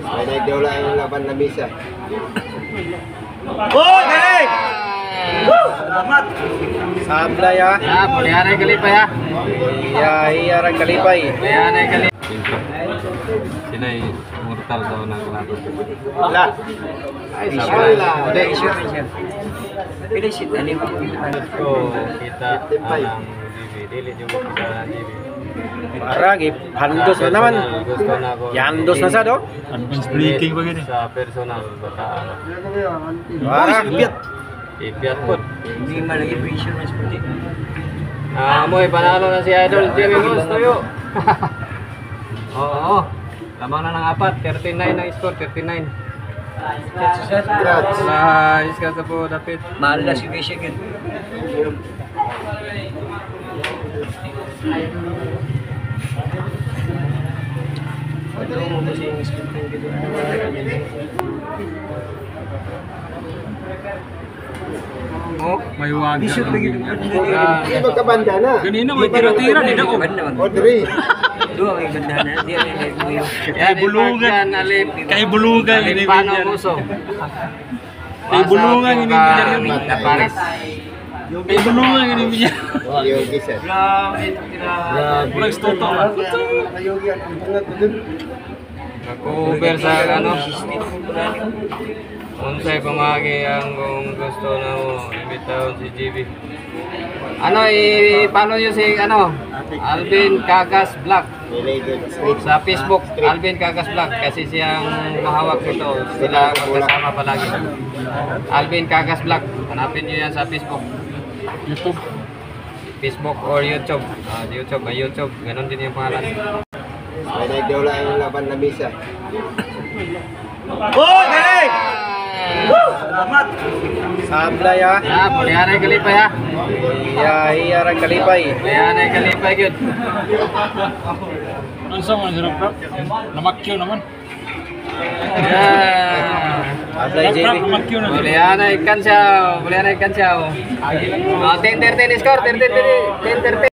May nagdawla ang laban na misa. Oh, galing! Salamat. Sabla ya. Ya, pelihara kalipay ha. Iya ra kalipay. Pelihara kalipay. Sila ay mortal daw ng kalaban. La. Ay, sabay. Udah isu siya. Pilih sit ani mo. So, kita alang dili juga kita dili. Maragi, handos na naman. Gusto na ko. Yandos na sa do. Advance breaking begini. Sa personal baka ano. Maragi biat. Ipiat po. Hindi malagi pressure mas puti. Moy panalo na si Idol Jimmy Moss tuyo. Oo. Lamang na ng apat, 39 ang score, 39. Nice ka po, David. Mahal na si Michigan. Ano mo kasi yung scripting dito? Oh, May wag. Hindi magkabanda na. Ganina may tira-tira di ako. O, three. Doon may banda na. Di yan yung nagmuyo. yan, bulugan. alip. Kay bulugan ini Paano binyan. muso? Kay bulugan ini binyan yun. Na Paris. Kay bulugan ini binyan. Yung gisa. Walang stoto. Kayugian ang bungat ko dun. Nag-over sa ano. Unsay pamagi ang kung gusto na mo imitaw si GB. Ano i-follow nyo si ano? Alvin Cagas Vlog sa Facebook. Alvin Cagas Vlog kasi siyang mahawak nito. Sila magkasama palagi. Alvin Cagas Vlog. Hanapin nyo yan sa Facebook. YouTube. Facebook or YouTube. YouTube. Ganon din yung pangalan. May nagdawla ang laban na misa. Oh, galing! Salamat. Sabla ya. Ya, pelihara kalipay ha. Iya ra kalipay. Pelihara kalipay good. Ano sa mga sarap rap? Namakyo naman. Yeah. Sabla Rap JB. namakyo na. Pelihara ikan siya. 10-13 score. 10-13.